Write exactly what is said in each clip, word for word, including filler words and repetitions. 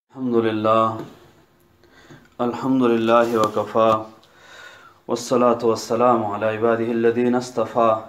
الحمد لله الحمد لله وكفى والصلاة والسلام على عباده الذين اصطفى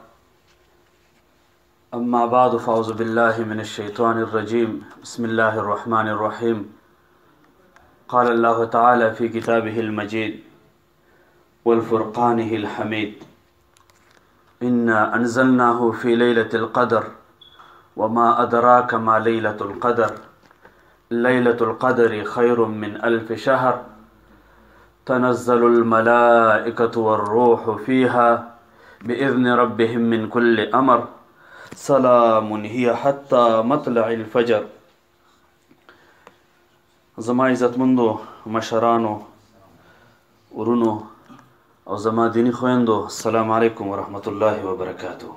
أما بعد فأعوذ بالله من الشيطان الرجيم بسم الله الرحمن الرحيم قال الله تعالى في كتابه المجيد والفرقانه الحميد إنا أنزلناه في ليلة القدر وما أدراك ما ليلة القدر ليلة القدر خير من ألف شهر تنزل الملائكة والروح فيها بإذن ربهم من كل أمر سلام هي حتى مطلع الفجر. زما عزتمندو مشرانو ورونو او زما دینی خویندو السلام علیکم ورحمت الله وبرکاتو.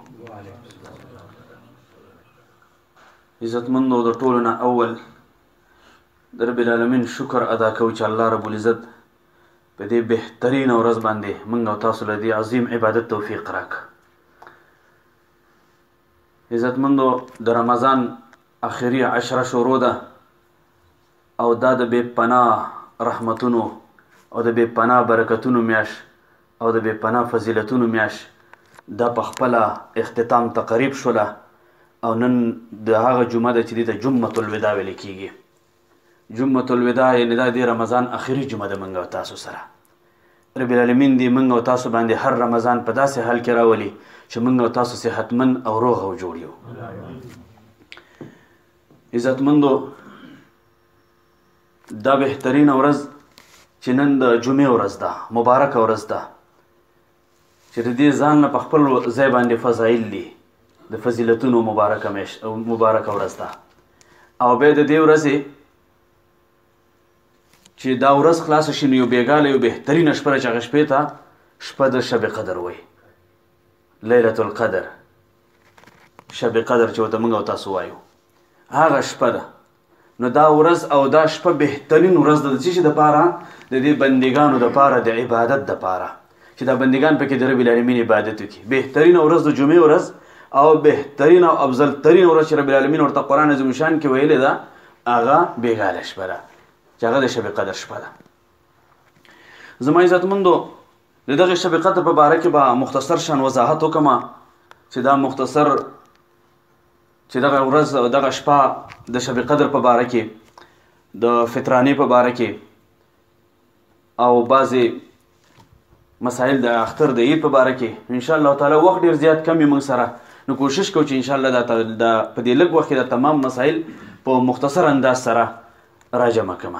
عزتمندو د ټولو نه اول د رب العالمین شکر ادا کوو چې الله رب العزت په دې بهترینه ورځ باندې موږ او تاسو له دې عظیم عبادت توفیق راکړه. عزتمندو د رمضان اخري عشره شروع ده او دا د بې پناه رحمتونو او د بې پناه برکتونو میاشت او د بې پناه فضیلتونو میاشت دا په خپله اختتام ته قریب شوله او نن د هغه جمعه ده چې دې ته جمعة الوداع ویل کیږي. جمعة الوداع یعنې دا د رمضان اخري جمعه ده موږ او تاسو سره. رب العالمین دې موږ او تاسو باندې هر رمضان په داسې حال کې راولي چې موږ او تاسو صحتمن او روغ او جوړ یو. عزتمندو دا بهترینه ورځ چې نن د جمعې ورځ ده، مبارکه ورځ ده چې د دې ځان نه په خپل ځای باندې فضایل دي د فضیلتونو مبارکه مبارکه ورځ ده. او بیا د دې ورځې چې دا ورځ خلاصه شي نو یو بېګاله یو بهترینه شپه ده چې هغه شپې ته شپه د شب قدر وایي، لیلة القدر، شب قدر چې ورته موږ او تاسو وایو هغه شپه ده. نو دا ورځ او دا شپه بهترین ورځ ده د څه شي دپاره؟ د دې بندګانو دپاره د عبادت دپاره چې دا بندګان پکې د رب العالمین عبادت وکړي. بهترینه ورځ د جمعې ورځ او بهترینه او افضل ترینه ورځ چې رب العالمین ورته قرآن عظیم شان کې ویلې ده هغه بېګاله شپه ده چې هغه د شب قدر شپه ده. زما عزتمندو د دغې شب قدر په باره کې به مختصر شان وضاحت وکړم چې دا مختصر چې دغه ورځ او دغه شپه د شب قدر په باره کې د فطرانې په باره کې او بعضې مسایل د اختر د عید په باره کې انشاءالله تعالی وخت ډېر زیات کم وي موږ سره، نو کوشش کوو چې انشاءالله دا په دې لږ وخت کې د تمام مسایل په مختصر انداز سره راجمع کړم.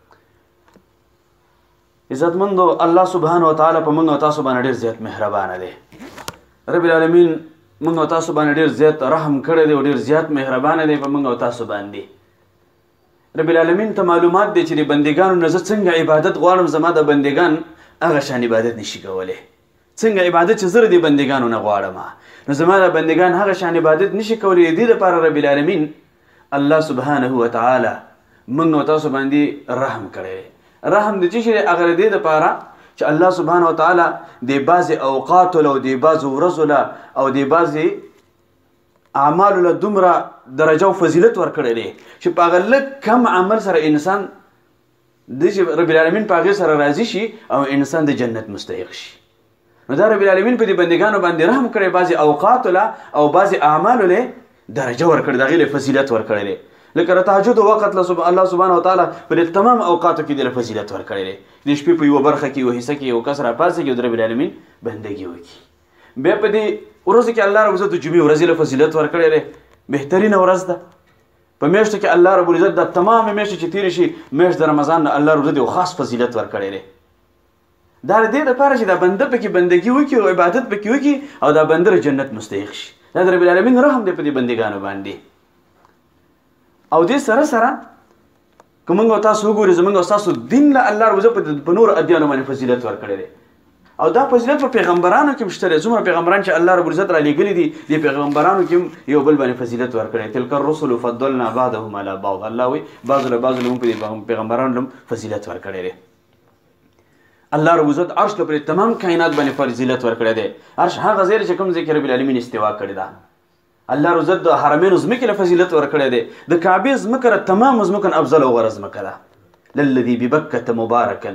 عزتمندو الله سبحانه وتعالی په موږ او تاسو باندې ډېر زیات مهربانه دی. رب العالمین موږ او تاسو باندې ډېر زیات رحم کړی دی او ډېر زیات مهربانه دی په موږ او تاسو باندې. رب العالمین ته معلومات دی چې د بندګانو نه زه څنګه عبادت غواړم، زما د بندګان هغه شان عبادت نشي کولی. څنګه عبادت چې زه د بندګانو نه غواړم نو زما د بندګان هغه شان عبادت نشي کولی. د دې دپاره رب العالمین الله سبحانه وتعالی موږ او تاسو باندې رحم کړی. رحم د څه شي دی؟ هغه د دې دپاره چې الله سبحانه وتعالی د بعضې اوقاتو له او د بعضو ورځو له او د بعضې اعمالو له دومره درجه او فضیلت ورکړی دی چې په هغه لږ کم عمل سره انسان د چې رب العالمین په هغې سره راضي شي او انسان د جنت مستحق شي. نو دا رب العالمین په دې بندګانو باندې رحم کړی، بعضې اوقاتو له او بعضې اعمالو له درجه ورکړی، د هغې له فضیلت ورکړی دی. لکه د تهجد وخت له الله سبحانه وتعالی په دې تمام اوقاتو کې د فضیلت ورکړی دی. د شپې په یوه برخه کې یوه حصه کې یو کس راپاڅېږي او د رب العالمین بندګي وکړي. بیا په دې ورځو کې الله رب العزت د جمعې ورځې له فضیلت ورکړی دی، بهترینه ورځ ده. په میاشتو کې الله رب العزت د تمامې میاشتې چې تېرې شي میاشت د رمضان نه الله رب العزت یو خاص فضیلت ورکړی دی. دا د دې دپاره چې دا بنده پکې بندګي وکړي او عبادت پکې وکړي او دا بنده د جنت مستحق شي. دا د رب العالمین رحم دی په دې بندګانو باندې. او دې سره سره که موږ او تاسو وګورو زموږ او ستاسو دین له الله رب العزت په نورو ادیانو باندې فضیلت ورکړی دی او دا فضیلت په پیغمبرانو کې هم شته دی. څومره پیغمبران چې الله رب العزت رالیږلي دي دې پیغمبرانو کې هم یو بل باندې فضیلت ورکړی. تلک الرسل فضلنا بعضهم علی بعض، الله وایي بعضو له بعضو له موږ په پیغمبرانو هم فضیلت ورکړی دی. الله رب العزت عرش له پرې تمام کائنات باندې فضیلت ورکړی دی. عرش هغه ځای چې کوم ځای کې رب العالمین استوا کړې ده. الله رب عزت د حرمین ځمکې له فضیلت ورکړی دی. د کعبې ځمکه تمام ځمکه افضل او غوره ځمکه ده. للذي ببکة مبارکا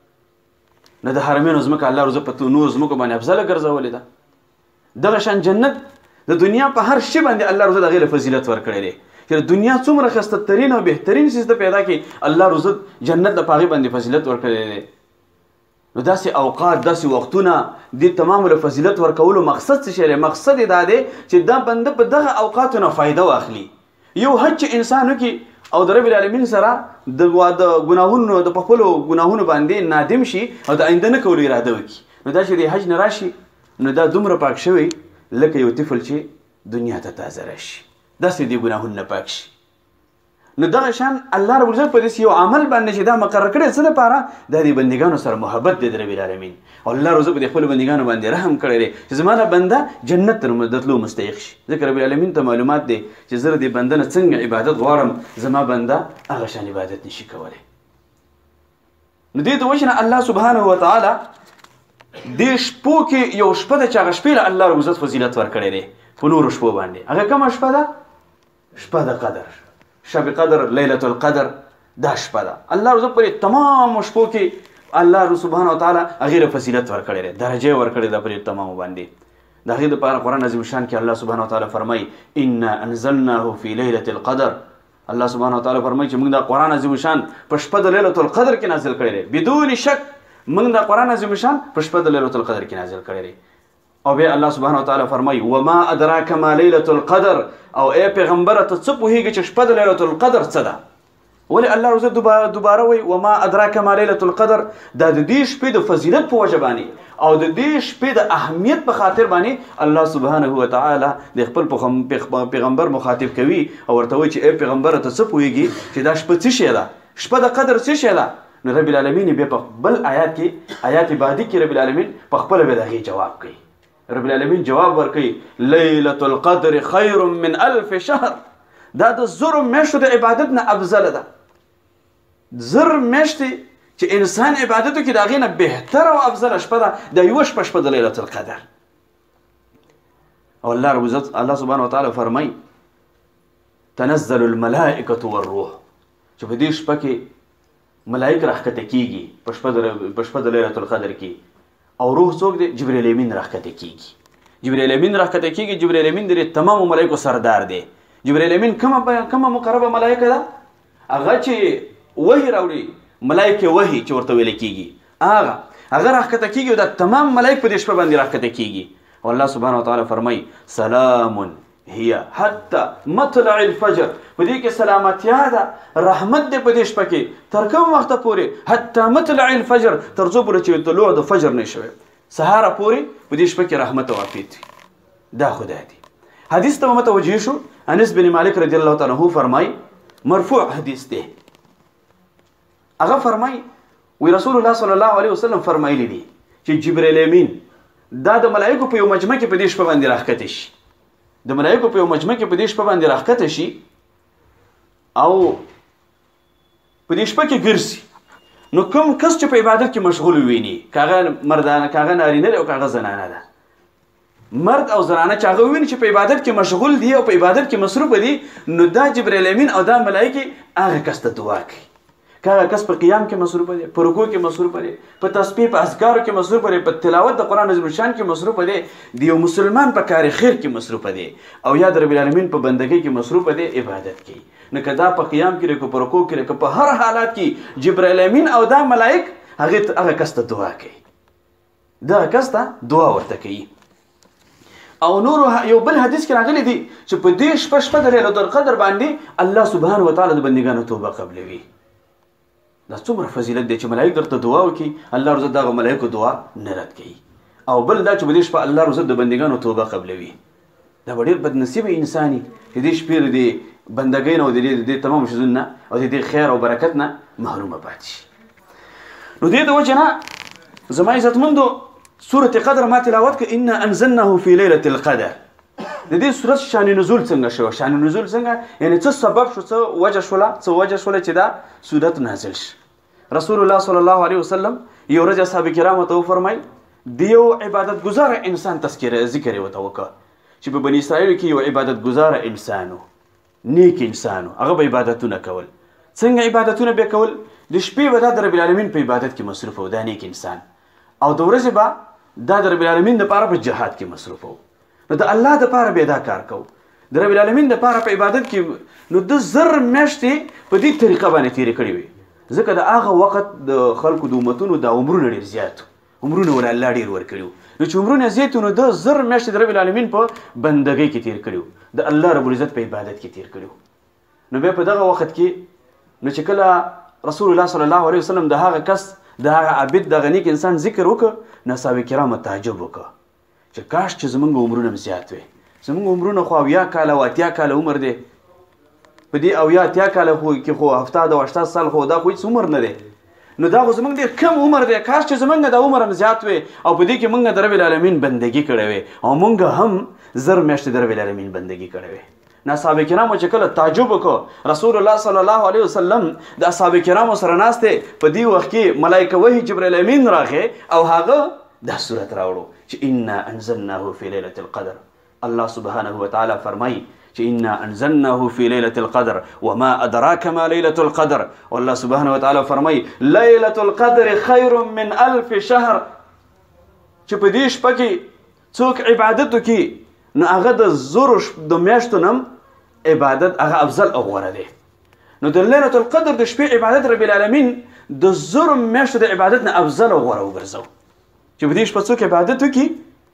نه د حرمینو ځمکه الله روزه په نور ځمکو باندې افضله ګرځولې ده. دغه شان جنت د دنیا په هر شي باندې الله روزه د غیر فضیلت ورکړی دی چې د دنیا څومره ښایسته ترین او بهترین څیز ته پیدا کړي الله روزه جنت د په هغې باندې فضیلت ورکړی دی. نو داسې اوقات داسې وختونه دې تمامو له فضیلت ورکولو مقصد څه شی دی؟ مقصد یې دا دی چې دا بنده په دغه اوقاتو نه فایده واخلي. یو حج چې انسان وکړي او د رب العالمین سره د ګناهونو د په خپلو ګناهونو باندې نادم شي او د آینده نه کولو اراده وکړي، نو دا چې د حج نه راشي نو دا دومره پاک شوی لکه یو طفل چې دنیا ته تازه راشي، داسې د ګناهونو نه پاک شي. نو دغه شان الله رب العزت په داسې یو عمل باندې چې دا مقرر کړی څه لپاره؟ دا د بندګانو سره محبت دی د رب العالمین، او الله رب العزت په خپلو بندګانو باندې رحم کړی دی چې زما دا بنده جنت ته د تلو مستحق شي. ځکه رب العالمین ته معلومات دی چې زه د دې بنده نه څنګه عبادت غواړم، زما بنده هغه شان عبادت نشي کولی. نو دې ته وجه نه الله سبحانه وتعالی دې شپو کې یو شپه ده چې هغه شپې له الله رب العزت فضیلت ورکړی دی په نورو شپو باندې. هغه کومه شپه ده؟ شپه د قدر، شب قدر، لیلة القدر، دا شپه ده. الله رب پر تمام شپو کې الله سبحانه وتعالی هغې له فضیلت ورکړی دی، درجه یې ورکړې ده پر تمامو باندې. د هغې دپاره قرآن عظیم شان کې الله سبحانه وتعالی فرمایي انا انزلناه فی لیلة القدر. الله سبحانه وتعالی فرمایي چې موږ دا قرآن عظیم شان په شپه د لیلة القدر کې نازل کړی دی. بدون شک موږ دا قرآن عظیم شان په شپه د لیلة القدر کې نازل کړی دی. او بیا الله سبحانه وتعالی فرمایي وما ادراک ما لیلة القدر، او ای پیغمبره ته څه پوهېږي چې شپه د لیلة القدر څه ده؟ ولې الله رب دوباره وایي وما ادراک ما لیلة القدر؟ دا د دې شپې د فضیلت په وجه باندې او د دې شپې د اهمیت په خاطر باندې الله سبحانه وتعالی د خپل پیغمبر مخاطب کوي او ورته وایي چې ای پیغمبره ته څه پوهېږي چې دا شپه څه شی ده؟ شپه د قدر څه شی ده؟ نو رب العالمین بیا په بل آیات کې آیات بعدي کې رب العالمین په خپله بیا د هغې جواب کوي. رب العالمین جواب ورکوي لیلة القدر خیر من الف شهر. دا د زرو میاشتو د عبادت نه افضله ده. زر میاشتې چې انسان عبادت وکړي د هغې نه بهتره او افضله شپه ده دا یوه شپه شپه د لیلة القدر. او الله رب العزت الله سبحانه وتعالی فرمایي تنزل الملائکة والروح، چې په دې شپه کې ملائک راښکته کېږي په شپه د لیلة القدر کې. او روح څوک دی؟ جبریل امین راښکته کېږي. جبریل امین راښکته کېږي. جبریل امین د تمامو ملایکو سردار دی. جبریل امین کومه کومه مقربه ملایکه ده؟ هغه چې وحي راوړي، ملایکې وحي چې ورته ویل کېږي، هغه هغه راښکته کېږي او دا تمام ملایک په دې شپه باندې راښکته کېږي. او الله سبحانه وتعالی فرمایي سلام هي حتی مطلع الفجر، په دې کې سلامتیا ده، رحمت دی په دې شپه کې تر کوم وخته پورې؟ حتی مطلع الفجر، تر څو پورې چې طلوع د فجر نه شوی، سهاره پورې په دې شپه کې رحمت او عافیت وي. دا خدای دی. حدیث ته متوجه شو. انس بن مالک رضی الله تعالی عنه فرمایي، مرفوع حدیث دی، هغه فرمایي وی رسول الله صلی الله علیه وسلم فرمایلی دي چې جبرئیل امین دا د ملایکو په یو مجمع کې په دې شپه باندې راښکته شي، د ملایکو په یو مجمع کې په دې شپه باندې راښکته شي او په دې شپه کې ګرځي. نو کوم کس چې په عبادت کې مشغول ویني، کاغه مردانه کاغه نارینه دی او کاغه زنانه ده، مرد او زنانه چې هغه ویني چې په عبادت کې مشغول دي او په عبادت کې مصروف دي، نو دا جبرئیل امین او دا ملایکې هغه کس ته دعا کوي. کاغه کس په قیام کې مصروف دی، په رکوع کې مصروف دی، په تسبیح په اذکارو کې مصروف دی، په تلاوت د قرآن عظیم شان کې مصروف دی، د یو مسلمان په کار خیر کې مصروف دی، او یا د رب العالمین په بندګۍ کې مصروف دی، عبادت کوي. نو که دا په قیام کې لري، که په رکوع کې لري، که په هر حالات کې جبرئیل امین او دا ملائک هغې هغه کس ته دعا کوي، دغه کس ته دعا ورته کوي. او نور یو بل حدیث کې راغلی دی چې په دې شپه شپه د لیلة القدر باندې الله سبحانه وتعالی د بندګانو توبه قبلوي. دا څومره فضیلت دی چې ملایک درته دعا وکړي، الله رب دغه ملایکو دعا نه رد کوي. او بل دا چې په دې شپه الله رب د بندګانو توبه قبلوي. دا به ډېر بدنصیبه انسان وي چې دې شپې د بندګۍ نه او د دې تمام شیزونو نه او د دې خیر او برکت نه محرومه پاتې شي. نو دې د وجه نه زما عزتمندو سورة قدر ما تلاوت که انا انزلناه فی لیلة القدر. د دې سورت شان نزول څنګه شو؟ شان نزول څنګه یعنی څه سبب شو، څه وجه شوله څه وجه شوله چې دا سورت نازل شي؟ رسول الله صلی الله علیه وسلم یو ورځ اصحاب کرامو ته وفرمایل د یو عبادت گزار انسان تذکره ذکر یې ورته وکړه چې په بني اسرائیلو کې یو عبادت گزار انسان و، نیک انسان و، هغه به عبادتونه کول. څنګه عبادتونه به کول؟ د شپې به دا د رب العالمین په عبادت کې مصروف و دا نیک انسان، او د ورځې به دا د رب العالمین دپاره په جهاد کې مصروف و. نو د الله دپاره به دا کار کوو، د رب العالمین دپاره په عبادت کې. نو د زر میاشتې په دې طریقه باندې تېرې کړې وي، ځکه د هغه وخت د خلکو د امتونو دا عمرونه ډېر زیات وو، عمرونه ول الله ډېر ورکړي وو. نو چې عمرونه زیات وو نو د زر میاشتې د رب العالمین په بندګۍ کې تېر کړي وو، د الله رب العزت په عبادت کې تېر کړي وو. نو بیا په دغه وخت کې نو چې کله رسول الله صلی الله علیه وسلم د هغه کس د هغه عابد دغه نیک انسان ذکر وکړ، نو صحابه کرامو تعجب وکړ چې کاش چې زمونږ عمرونه هم زیات وي. زمونږ عمرونه خو اویا کاله او اتیا کاله عمر دی، په دې اویا اتیا کاله خو کې خو هفتاد او هشتاد سال خو دا خو هېڅ عمر نه دی. نو دا خو زمونږ ډېر کم عمر دی، کاش چې زمونږ د عمر هم زیات وي او په دې کې مونږ د رب العالمین بندګي کړې وي او مونږ هم زر میاشتې د رب العالمین بندګي کړې وي. نو اصحاب کرامو چې کله تعجب وکړو، رسول الله صلی الله علیه وسلم د اصحاب کرامو سره ناست دی، په دې وخت کې ملایکه وحی جبرائیل امین راغی او هغه دا صورت راوړو چې انا انزلناه فی لیلة القدر. الله سبحانه وتعالی فرمایي چې انا انزلناه فی لیلة القدر وما ادراک ما لیلة القدر. والله سبحانه وتعالی فرمایي لیلة القدر خیر من الف شهر، چې په دې شپه کې څوک عبادت وکړي نو هغه د زرو د میاشتو نه عبادت هغه افضل او غوره دی. نو د لیلة القدر د شپې عبادت رب العالمین د زرو میاشتو د عبادت نه افضل او غوره وګرځو، چې په دې شپه څوک عبادت وکړي.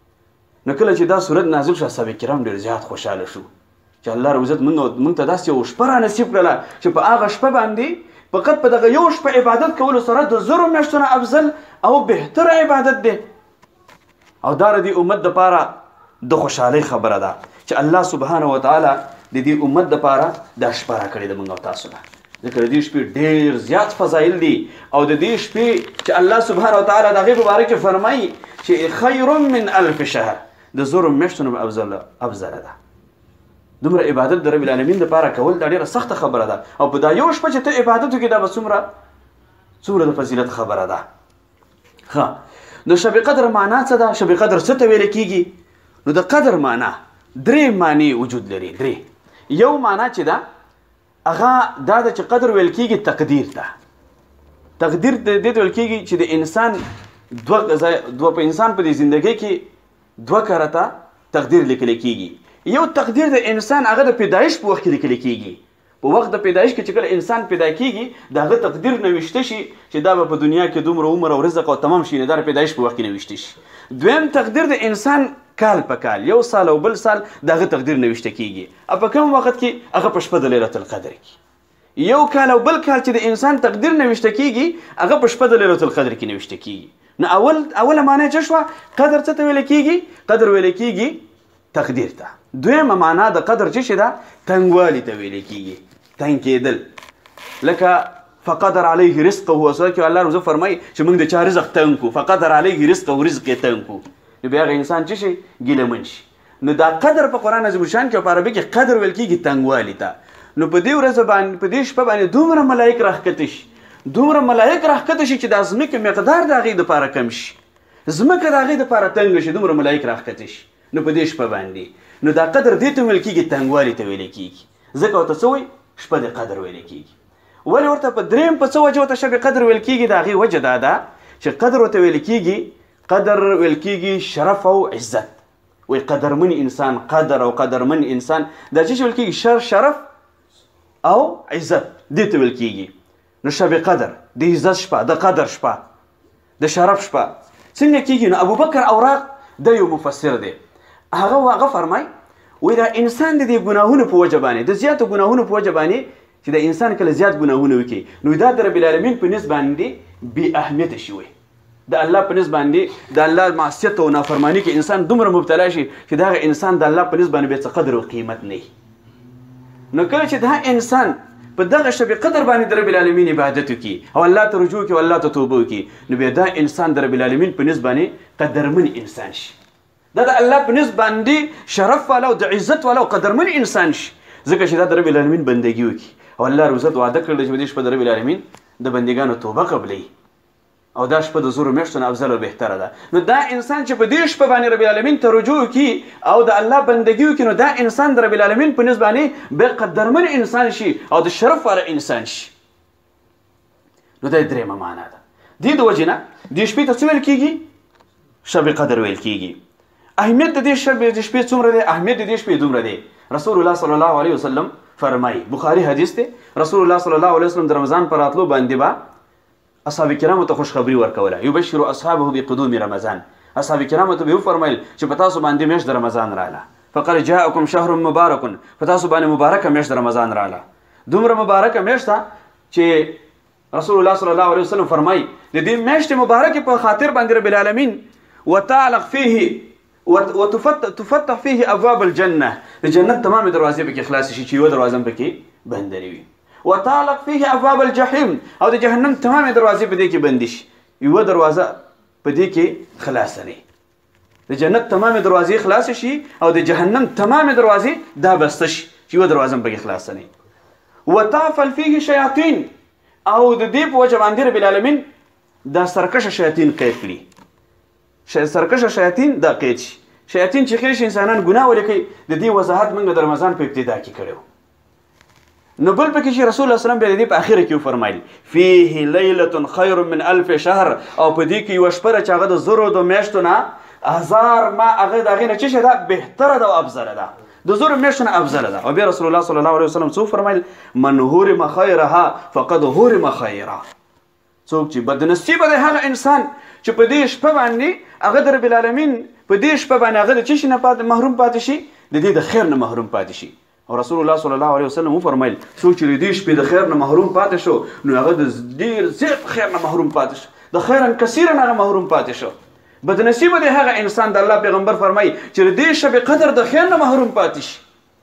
نو کله چې دا صورت نازل شو اصحاب کرام ډېر زیات خوشحاله شو چې الله رب عزت موږ ته داسې یو شپه رانصیب کړله چې په هغه شپه باندې فقط په دغه یو شپه عبادت کولو سره د زرو میاشتو نه افضل او بهتره عبادت دی. او دا د دې امت دپاره د خوشحالۍ خبره ده چې الله سبحانه وتعالی د دې امت دپاره دا شپه راکړې ده موږ او تاسو ته، ځکه د دې شپې ډېر زیات فضایل دي. او د دې شپې چې الله سبحانه وتعالی د هغې په باره کې فرمایي چې خیر من الف شهر، د زرو میاشتو نه افضل افضله ده. دومره عبادت د رب العالمین دپاره کول دا ډېره سخته خبره ده، او په دا یو شپه چې ته عبادت وکړې دا به څومره څومره د فضیلت خبره ده. ښه، نو شب قدر معنا څه ده؟ شب قدر څه ته ویل کېږي؟ نو د قدر معنا درې معنی وجود لري. درې، یو معنا چې ده هغه دا ده چې قدر ویل کېږي تقدیر ته. تقدیر دې ته ویل کېږي چې د انسان دوه دوه په انسان په دې زندګۍ کې دوه کرته تقدیر لیکل کېږي. یو تقدیر د انسان هغه د پیدایش په وخت کې لیکل کېږي، په وخت د پیدایش کې چې کله انسان پیدا کېږي د هغه تقدیر نوشته شي چې دا به په دنیا کې دومره عمر او رزق او تمام شي، نه دا د پیدایش په وخت کې نوشته شي. دویم تقدیر د انسان کال په کال، یو سال او بل سال د هغه تقدیر نوشته کېږي، او په کوم وخت کې هغه په شپه د لیلة القدر کې. یو کال او بل کال چې د انسان تقدیر نوشته کېږي هغه په شپه د لیلة القدر کې نوشته کېږي. نو اول اوله معنی څه شوه؟ قدر څه ته ویل کېږي؟ قدر ویل کېږي تقدیر ته. دویمه معنا د قدر چې شي ده تنګوالي ته ویل کېږي، تنګ کېدل. لکه فقدر علیه رزقه، وسوه کې الله رب فرمایي چې موږ د چا رزق تنګ کړو، فقدر علیه رزقه، رزق یې تنګ کړو، نو بیا هغه انسان څه شي؟ ګیلهمن شي. نو دا قدر په قرآن عظیم الشان کې او په عربي کې قدر ویل کېږي تنګوالي ته. نو په دې ورځ باندې په دې شپه باندې دومره ملایک راښکته شي، دومره ملایک راښکته شي چې د ځمکې مقدار د هغې دپاره کم شي، ځمکه د هغې دپاره تنګه شي، دومره ملایک راښکته شي. نو په دې شپه باندې نو دا قدر دې ته ویل کېږي تنګوالي ته ویل کېږي، ځکه ورته څه وایي؟ شپه د قدر ویل کېږي. ولې ورته په درېیم په څه وجه ورته شب قدر ویل کېږي؟ د هغې وجه دا ده چې قدر ورته ویل کېږي، قدر ویل کېږي شرف او عزت. وایي قدرمن انسان، قدر او قدرمن انسان دا چې ویل کېږي شر شرف او عزت دې ته ویل کېږي. نو شب قدر د عزت شپه، د قدر شپه، د شرف شپه څنګه کېږي؟ نو ابوبکر اوراق د یو مفسر دی، هغه هغه فرمای وایي دا انسان د دې ګناهونو په وجه باندې، د زیاتو ګناهونو په وجه باندې چې د انسان کله زیات ګناهونه وکړي نو دا د رب العالمین په نسبت باندې بې اهمیته شي، وایي د الله په نسبت باندې د الله معصیت او نافرماني کې انسان دومره مبتلا شي چې دغه انسان د الله په نسبت باندې بې څه قدر او قیمت نه وي. نو کله چې دا انسان په دغه شب قدر باندې د رب العالمین عبادت وکړي او الله ته رجوع وکړي او الله ته توبه وکړي نو بیا دا انسان د رب العالمین په نسبت باندې قدرمن انسان شي، دا د الله په نسبت باندې شرف والا او د عزت والا او قدرمن انسان شي، ځکه چې دا د رب العالمین بندګي وکړي. او الله رب عزت وعده کړی چې په دې شپه د رب العالمین د بندګانو توبه قبلوي او دا شپه د زرو میاشتو نه افضل او بهتره ده. نو دا انسان چې په دې شپه باندې رب العالمین ته رجوع وکړي او د الله بندګي وکړي نو دا انسان د رب العالمین په نسبت باندې بې قدرمن انسان شي او د شرف والا انسان شي. نو دا درېیمه معنا ده. دې د وجې نه دې شپې ته څه ویل کېږي؟ شب قدر ویل کېږي. اهمیت د دې شب د شپې څومره دی؟ اهمیت د دې شپې دومره دی. رسول الله صلی الله علیه وسلم فرمایي، بخاري حدیث دی، رسول الله صلی الله علیه وسلم د رمضان پر راتلو باندې به اصحاب کرامو ته خوشخبري ورکوله. یبشر اصحابه بقدوم رمضان. اصحاب کرامو ته به وفرمایل چې په تاسو باندې میاشت د رمضان رااله. فقد جاءکم شهر مبارک. په تاسو باندې مبارکه میاشت د رمضان رااله. دومره مبارکه میاشت ده چې رسول الله صلی الله علیه وسلم فرمایي د دې میاشتې مبارکې په خاطر باندې رب العالمین وتعلق فيه وتفتح فيه ابواب الجنه، د جنت تمامې دروازې پکې خلاص شي چې یوه دروازه هم پکې بندرې وي. وتعلق فيه ابواب الجحیم، او د جهنم تمامې دروازې په دې کې بندې شي، یوه دروازه په دې کې خلاصه نه وي. د جنت تمامې دروازې خلاص شي او د جهنم تمامې دروازې دا بسته شي چې یوه دروازه هم پکې خلاصه نه وي. وتعفل فيه شیاطین، او د دې په وجه باندې رب العالمین دا سرکشه شیاطین قید کړي. سرکشه شیاطین دا قید شي. شیاطین چې خیر شي انسانان ګناه ولې کوي، د دې وضاحت موږ د رمضان په ابتدا کې کړی. نو بل پکې چې رسول الله صلی الله علیه وسلم بیا د دې په اخره کې وفرمایل فيه لیلة خیر من الف شهر، او په دې کې یوه شپه ده چې هغه د زرو د میاشتو نه هزار ما هغه د هغې نه څه شی ده؟ بهتره ده او افضله ده، د زرو میاشتو نه افضله ده. او بیا رسول الله صلی الله علیه وسلم څه وفرمایل؟ من حرم خیرها فقد حرم خیرها. څوک چې بدنصیبه دی هغه انسان چې په دې شپه باندې هغه د رب العالمین په دې شپه باندې هغه د څه شي نه محروم پاتې شي؟ د دې د خیر نه محروم پاتې شي. او رسول الله صلی الله علیه وسلم وفرمایل څوک چې د دې شپې د خیر نه محروم پاتې شو نو هغه د ډېر زیات خیر نه محروم پاتې شو، د خیرا کثیرا هغه محروم پاتې شو. بدنصیبه دی هغه انسان، د الله پیغمبر فرمایي چې د دې شب قدر د خیر نه محروم پاتې شي.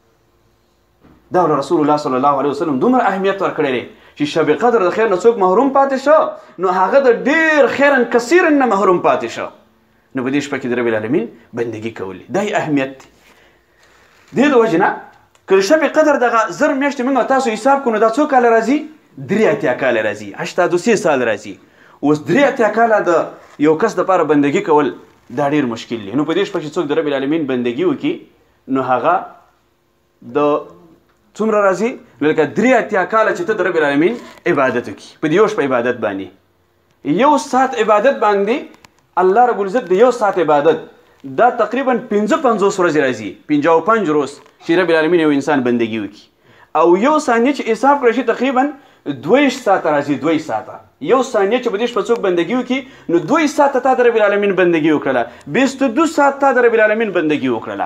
دا رسول الله صلی الله علیه وسلم دومره اهمیت ورکړی دی چې شب قدر د خیر نه څوک محروم پاتې شو نو هغه د ډېر خیرا کثیرا نه محروم پاتې شو. نو په دې شپه کې د رب العالمین بندګي کولی، دا یې اهمیت دی. دې د وجې نه که شب قدر دغه زر میاشتې موږ تاسو حساب کړو نو دا څو کاله راځي؟ درې اتیا کاله راځي، هشتاد و سې سال راځي. اوس درې اتیا کاله د یو کس دپاره بندګي کول دا ډېر مشکل دی. نو په دې شپه چې څوک د رب العالمین بندګي وکړي نو هغه د څومره راځي؟ لکه درې اتیا کاله چې ته د رب العالمین عبادت وکړي په دې یو شپه عبادت باندې. یو ساعت عبادت باندې الله رب العزت د یو ساعت عبادت دا تقریبا پنځه پنځوس ورځې راځي، پنځه او پنځ ورځ چې رب العالمین یو انسان بندګي وکړي. او یو ثانیه چې حساب کړی شي تقریبا دویش ساعته راځي، دوی ساعته. یو ثانیه چې په دې شپه څوک بندګي وکړي نو دوی ساعته تا د رب العالمین بندګي وکړله، بیست و دو ساعت تا د رب العالمین بندګي وکړله.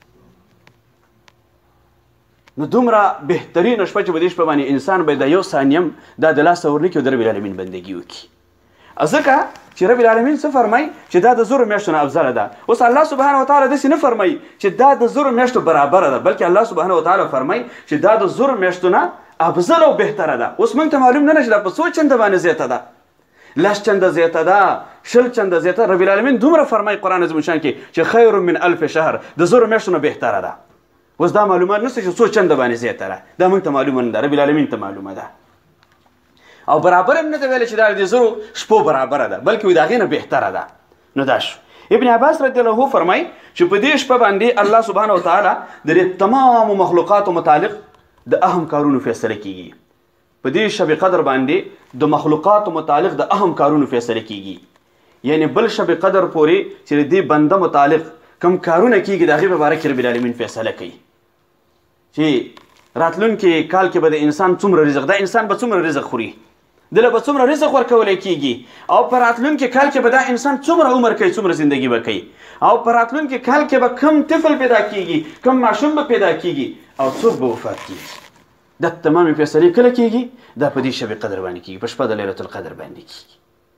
نو دومره بهترینه شپه چې په دې شپه باندې انسان باید د یو ثانیه هم دا د لاسه ورنکړي او د رب العالمین بندګي وکړي. ځکه چې رب العالمین څه فرمایي چې دا د زرو میاشتو نه افضله ده. اوس الله سبحانه وتعالی داسې نه فرمایي چې دا د زرو میاشتو برابره ده، بلکې الله سبحانه وتعالی فرمایي چې دا د زرو میاشتو نه افضل او بهتره ده. اوس موږ ته معلوم نه ده چې دا په څو چنده باندې زیاته ده، لس چنده زیاته ده، شل چنده زیاته. رب العالمین دومره فرمایي قرآن عظیم شان کې چې خیر من الف شهر، د زرو میاشتو نه بهتره ده. اوس دا معلومات نشته چې څو چنده باندې زیاته ده، دا موږ ته معلومه نه ده، رب العالمین ته معلومه ده. او برابر هم نه ده ویلی چې دا د زرو شپو برابره ده، بلکې وایي د هغې نه بهتره ده. نو دا شو. ابن عباس رضی الله عنه فرمایي چې په دې شپه باندې الله سبحانه وتعالی د دې تمامو مخلوقاتو متعلق د اهم کارونو فیصله کیږي. په دې شب قدر باندې د مخلوقاتو متعلق د اهم کارونو فیصله کیږي. یعنی بل شب قدر پورې چې د دې بنده متعلق کم کارونه کیږي د هغې په باره کې رب العالمین فیصله کوي چې راتلونکي کال کې به د انسان څومره رزق، دا انسان به څومره رزق خوري، دله به څومره رزق ورکولی کیږي، او په راتلونکي کال کې به دا انسان څومره عمر کوي، څومره زندگی به کوي، او په راتلونکي کال کې به کم طفل پیدا کیږي، کم ماشوم به پیدا کیږي، او څوک به وفات کیږي. دا تمامې فیصلې کله کیږي؟ دا په دې شب قدر باندې کیږي، په شپه د لیلة القدر باندې کیږي.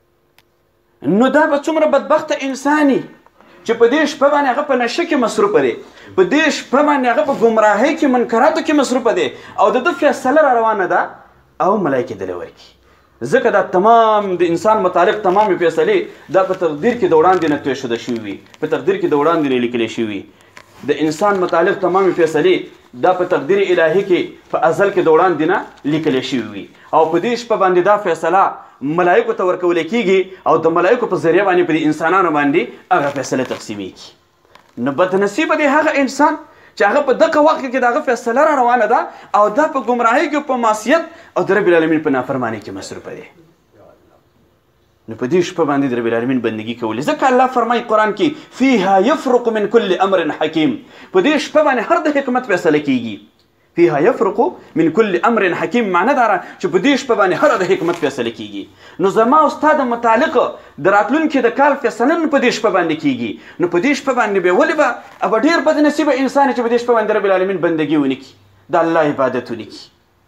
نو دا به څومره بدبخته انساني چې په دې شپه باندې هغه په نشه کې مصروفه دی، په دې شپه باندې هغه په ګمراهۍ کې منکراتو کې مصروفه دی، او د ده فیصله را روانه ده او ملایکې دله ورکړي. ځکه دا تمام د انسان متعلق تمامې فیصلې دا په تقدیر کې د وړاندې نه تویښوده شوي وي، په تقدیر کې د وړاندې نه لیکلې شوي وي. د انسان متعلق تمامې فیصلې دا په تقدیر الهي کې په ازل کې د وړاندې نه لیکلې شوي وي، او په دې شپه باندې دا فیصله ملایکو ته ورکولی کیږي، او د ملایکو په ذریعه باندې په دې انسانانو باندې هغه فیصله تقسیمیږي. نو بدنصیبه دی هغه انسان چې هغه په دغه وخت کې د هغه فیصله را روانه ده او دا په ګمراهۍ کې، په معصیت او د رب العالمین په نافرمانۍ کې مصروفه دی. نو په دې شپه باندې د رب العالمین بندګي کولې. ځکه الله فرمایي قرآن کې فیها یفرق من کل امر حکیم، په دې شپه باندې هر د حکمت فیصله کیږي. فیها یفرق من کل امر حکیم معنی دا چې په دې شپه باندې هر د حکمت فیصله کیږي. نو زما او ستا د متعلق د راتلونکي د کال فیصله په دې شپه باندې کیږي. نو په دې شپه باندې به ولې به ابا ډېر بد نصیبه انسان چې په دې شپه باندې رب العالمین بندګي ونه کړي، د الله عبادت ونه کړي.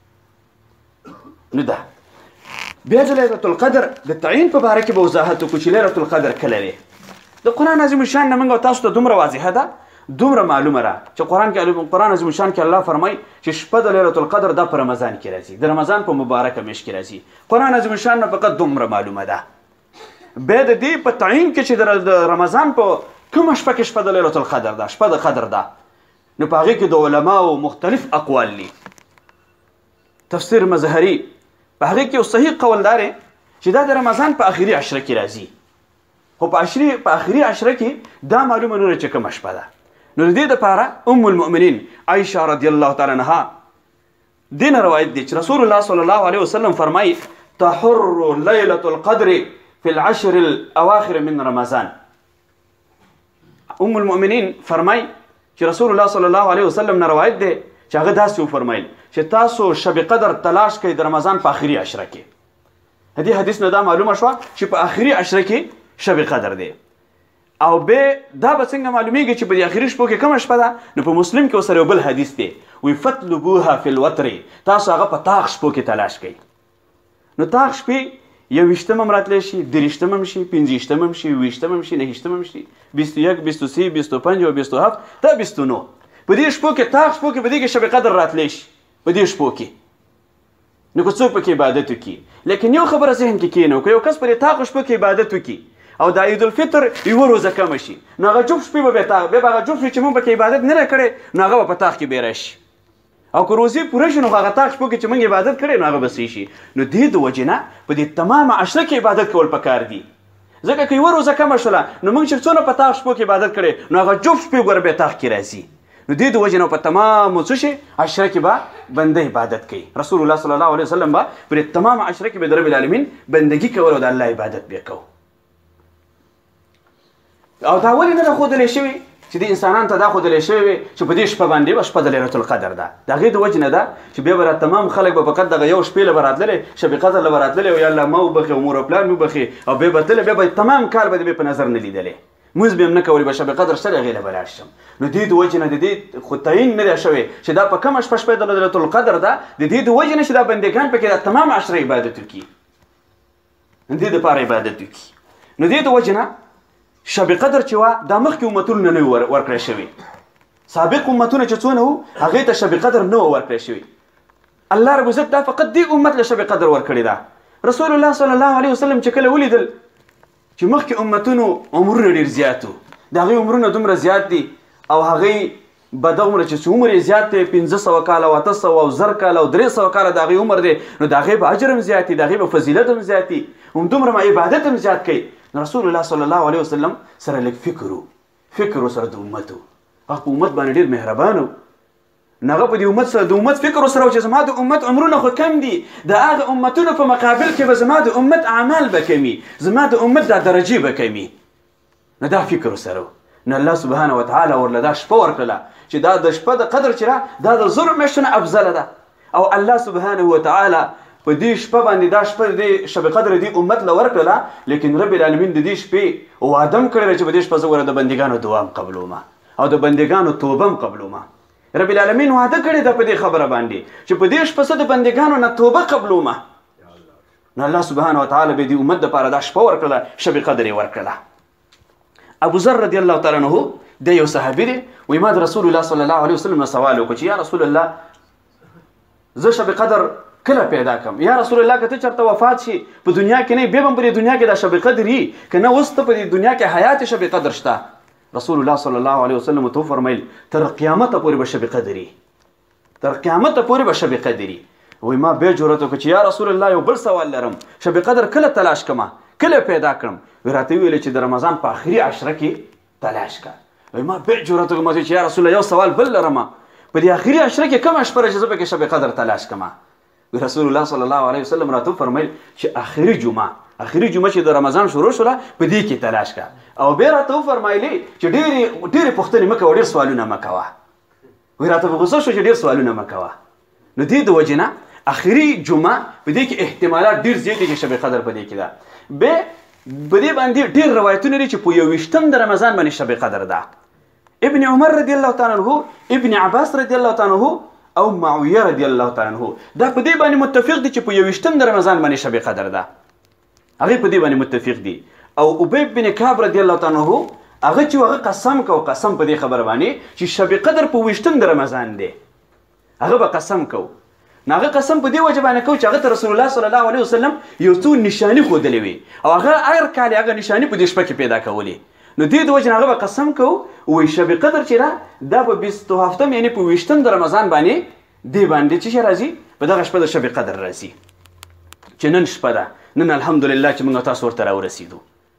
نو دا بیا د لیلة القدر د تعین په باره کې به وضاحت وکړو چې لیلة القدر کله دی. د قرآن عظیم الشان نه موږ او تاسو ته دومره واضحه ده، دومره معلومه ده چې قرآن کې قرآن عظیم الشان کې الله فرمایي چې شپه د لیلة القدر دا په رمضان کې راځي، د رمضان په مبارکه میاشت کې راځي. قرآن عظیم الشان نه فقط دومره معلومه ده. بیا د دې په تعین کې چې د رمضان په کومه شپه کې شپه د لیلة القدر ده، شپه د قدر ده، نو په هغې کې د علماو مختلف اقوال دي. تفسیر مظهري په هغې کې یو صحیح قول دا دی چې دا د رمضان په آخري عشره کې راځي، خو په عشري په آخري عشره کې دا معلومه نه ده چې کومه شپه ده. نو د دې دپاره ام المؤمنین عایشه رضی الله تعالی عنها دې نه روایت دی چې رسول الله صلی الله علیه وسلم فرمایي تحر لیلة القدر فی العشر الاواخر من رمضان. ام المؤمنین فرمایي چې رسول الله صلی الله علیه وسلم نه روایت دی چې هغه داسې وفرمایل چې تاسو شب قدر تلاش کوئ د رمضان په آخري عشره کې. دې حدیث نه دا معلومه شوه چې په آخري عشره کې شب قدر دی. او به دا به څنګه معلومیږي چې په دې آخري شپو کې کومه شپه ده؟ نو په مسلم کې ورسره یو بل حدیث دی، وایي فطلبوها فی الوتر، تاسو هغه په طاق شپو کې تلاش کوئ. نو طاق شپې یوویشتم هم راتلی شي، دېرشتم هم شي، پنځهویشتم هم شي، اوویشتم هم شي، نهویشتم هم شي، بیست و یک، بیست و سه، بیست و پنج او بیست و هفت تا بیست و نه. په دې شپو کې طاق شپو کې په دې کې شب قدر راتلی شي په دې شپو کې. نو که څوک پکې عبادت وکړي، لیکن یو خبره ذهن کې کښېنو که یو کس په دې طاق شپو کې عبادت وکړي او د عید الفطر یوه روزه کمه شي، نو هغه جفت شپې به بیا طاق بیا به هغه جفت شپې چې موږ پکې عبادت نه دی کړی نو هغه به په طاق کې بیا راشي. او که روزې پوره شي نو هغه طاق شپو کې چې موږ عبادت کړی نو هغه به صحیح شي. نو دې د وجې نه په دې تمامه عشره کې عبادت کول پکار دي. ځکه که یوه روزه کمه شوله نو موږ چې څونه په طاق شپو کې عبادت کړی نو هغه جفت شپې ګوره بیا طاق کې راځي. نو دې د وجې نه په تمامو څه شي عشره کې به بنده عبادت کوي. رسول الله صلی الله علیه وسلم به په دې تمام عشره کې به د رب العالمین بندګي کول او د الله عبادت بیا کوو. او دا ولې نه ده ښودلی شوي چې دې انسانانو ته دا ښودلی شوی وي چې په دې شپه باندې به شپه د لیلة القدر ده. د هغې د وجې نه ده چې بیا به را تمام خلک به فقط دغه یو شپې له به راتللی شب قدر له به راتللی او یا الله ما وبخي او مور او پلار مې وبخي او بیا به تللی بیا به تمام کال به دې په نظر نه لیدلی، مونځ به هم نه کولی، به شب قدر شته د هغې له به لاړ شم. نو دې د وجې نه د دې خو تعین نه دی شوی چې دا په کومه شپه شپه د لیلة القدر ده. د دې د وجې نه چې دا بندګان پکې دا تمام عشره عبادت وکړي، د دې دپاره عبادت وکړي. نو دې د وجې نه شب قدر چې وه دا مخکې امتونو نه نه ورکړی شوي، سابق امتونه چې څونه وو هغې ته شب قدر نه وه ورکړی شوي. الله رب عزت دا فقط دې امت له شب قدر ورکړې ده. رسول الله صلی الله علیه وسلم چې کله ولیدل چې مخکې امتونو عمرونه ډېر زیات وو، د هغې عمرونه دومره زیات دي او هغې به دغومره چې عمر یې زیات دی پنځه سوه کاله او اته سوه او زر کاله او درې سوه کاله د هغې عمر دی، نو د هغې به اجر هم زیات دي، د هغې به فضیلت هم زیات دي، همدومره عبادت هم زیات کوي. رسول الله صلی الله علیه وسلم سره لږ فکر و فکر سره د امت و هغه په امت باندې ډېر مهربان و. هغه په دې امت سره د امت فکر سره و چې زما د امت عمرونه خو کم دي، د هغه امتونو په مقابل کې به زما د امت اعمال به کمي، زما د امت دا درجې به کمي. نو دا فکر سره و. نو الله سبحانه وتعالی ورله دا شپه ورکړله چې دا د شپه د قدر چې دا د زرو میاشتو نه افضله ده. او الله سبحانه وتعالی په دې شپه باندې دا شپه د شب قدر دې امت له ورکړله، لیکن رب العالمین د دې شپې وعده هم کړی چې په دې شپه زه ګوره د بندګانو دعا هم قبلومه او د بندګانو توبه هم قبلومه. رب العالمین وعده کړې ده په دې خبره باندې چې په دې شپه زه د بندګانو نه توبه قبلومه. نو الله سبحانه وتعالی به دې امت دپاره دا شپه ورکړله، شب قدر یې ورکړله. ابو ذر رضی الله تعالی عنه د یو صحابي دی، وایي ما د رسول الله صلی الله علیه وسلم نه سوال وکړو چې یا رسول الله زه شب قدر کله پیدا کړم؟ یا رسول الله که ته چېرته وفات شي په دنیا کې نه بیا به هم په دې دنیا کې دا شب قدر وي که نه اوس ته په دې دنیا کې حیات شب قدر شته؟ رسول الله صلی الله علیه وسلم ته وفرمیل تر قیامته پورې به شب قدر وي، تر قیامته پورې به شب قدر وي. وایي ما بیا جرأت وکړه چې یا رسول الله یو بل سوال لرم، شب قدر کله تلاش کړمه، کله پیدا کړم؟ وی راته ویلې چې د رمضان په آخري عشره کې تلاش کړه. وایي ما بیا جرأت وکړم چې یا رسول الله یو سوال بل لرمه، په دې آخري عشره کې کومه شپه چې زه پکې شب قدر تلاش کړمه؟ رسول الله صلی الله علیه وسلم راته فرمایل چې آخري جمعه اخري جمعه چې د رمضان شروع شوله په دې کې تلاش کا او بیا راته وفرمایلي چې ډېرې ډېرې پوښتنې مه کوه ډېر سوالونه مه کوه وایي راته په غوسه شو چې ډېر سوالونه مه کوه نو دې د وجې نه اخري جمعه په دې کې احتمالات ډېر زیات دي چې شب قدر په دې کې ده بیا په دې باندې ډېر روایتونه لري چې په یوویشتم د رمضان باندې شب قدر ده ابن عمر رضی الله تعالی عنه ابن عباس رضی الله تعالی عنه او معاویه رضی الله تعالی عنه دا په دې باندې متفق دي چې په یوویشتم د رمضان باندې شب قدر ده هغه په دې باندې متفق دي او ابی بن کعب رضی الله تعالی عنه هغه چې هغه قسم کو قسم په دې خبره باندې چې شب قدر په ویشتم د رمضان دی هغه به قسم کو ناغه قسم په دې وجه باندې کو چې هغه رسول الله صلی الله علیه وسلم یو څو نشانی خودلې وي او هغه هر کال هغه نشانی په دې شپه کې پیدا کولې نو دې د وجه هغه قسم کو وای شب قدر چې را دا په بیست و هفتم یعنی په ویشتم د رمضان باندې دی باندې چې راځي په دغه شپه د شب قدر راځي چې نن شپه ده نن الحمدلله چې موږ تاسو ورته راورسېدو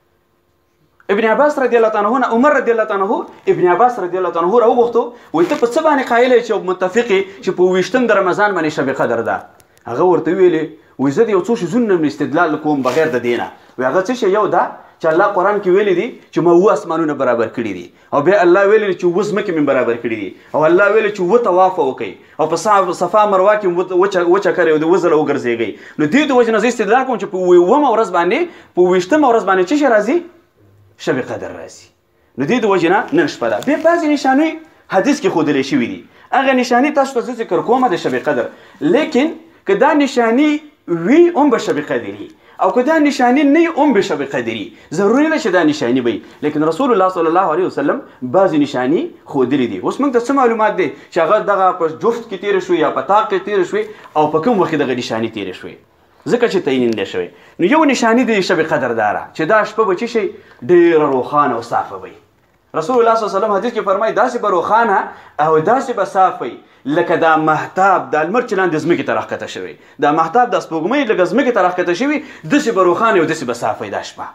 ابن عباس رضی الله تعالی عنه عمر رضی الله تعالی عنه ابن عباس رضی الله تعالی عنه راوغوښتو وایي ته په څه باندې قایل یې چې متفق چې په ویشتم د رمضان باندې شب قدر ده هغه ورته ویلې وایي زه د یو څو شیزونو نه استدلال کوم بغیر د دینه وایي هغه څه شی یو ده چې الله قرآن کې ویلي دي چې ما اووه اسمانونه برابر کړي دي او بیا الله ویلي چې اووه ځمکې مې برابر کړي دي او الله ویلي چې اووه طواف وکړئ او په صفا مروه کې اووه چکرې او د اووه ځله وګرځېږئ نو دې د وجې نه زه استدلال کوم چې په اوومه ورځ باندې په اوویشتمه ورځ باندې څه شی راځي شب قدر راځي نو دې د وجې نه نن شپه ده بیا بعضې نشانۍ حدیث کې ښودلی شوي دي هغه نشانې تاسو ته زه ذکر کومه د شب قدر لیکن که دا نشانې وي هم به شب قدري او که دا نشانی نه هم به شب قدري ضروري نه چې دا نشانی وي لیکن رسول الله صلی الله علیه وسلم بعضې نشانی ښودلي دي اوس موږ ته څه معلومات دی چې هغه دغه په جفت کې تېره شوې یا په طاق کې تېره شوې او په کوم وخت کې دغه نشانی تېرې شوې ځکه چې تعین نه شوی نو یو نشانی د شب قدر داره چې دا شپه به څه شي ډېره روښانه او صافه وي رسول الله صلی الله علیه وسلم حدیث کې فرمایي داسې به روښانه او داسې به صاف وي لکه دا مهتاب د لمر چې لاندې ځمکې ته راښکته شوی دا مهتاب د سپوږمۍ لکه ځمکې ته راښکته شوي داسې به روښانه او داسې به صاف وي دا شپه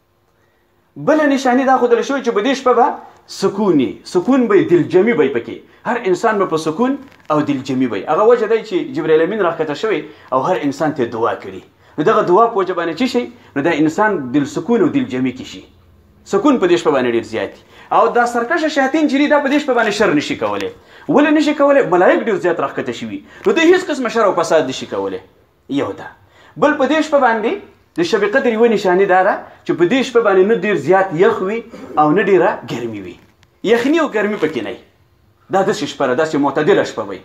بله نشاني دا ښودل شوې چې په دې شپه به سکون وي سکون به دلجمي به پکې هر انسان به په سکون او دلجمي به هغه وجه دی چې جبرائیل امین راښکته شوی او هر انسان ته دعا کړي نو دغه دعا په وجه باندې څه شي نو دا انسان دل سکون او دلجمي کې شي سکون په دې شپه باندې ډېر زیات او دا سرکشه شیاطین چې دا په دې شپه باندې شر نشي کولی ولې نشي کولی ملایک ډېر زیات راښکته شوي نو دوی هېڅ قسمه شر او فساد نشي کولی یو ده بل په دې شپه باندې د شب قدر یوه نشاني دا ده چې په دې شپه باندې نه ډېر زیات یخ وي او نه ډېره ګرمي وي یخني او ګرمي پکې نه وي دا داسې شپه ده داسې معتدله شپه وي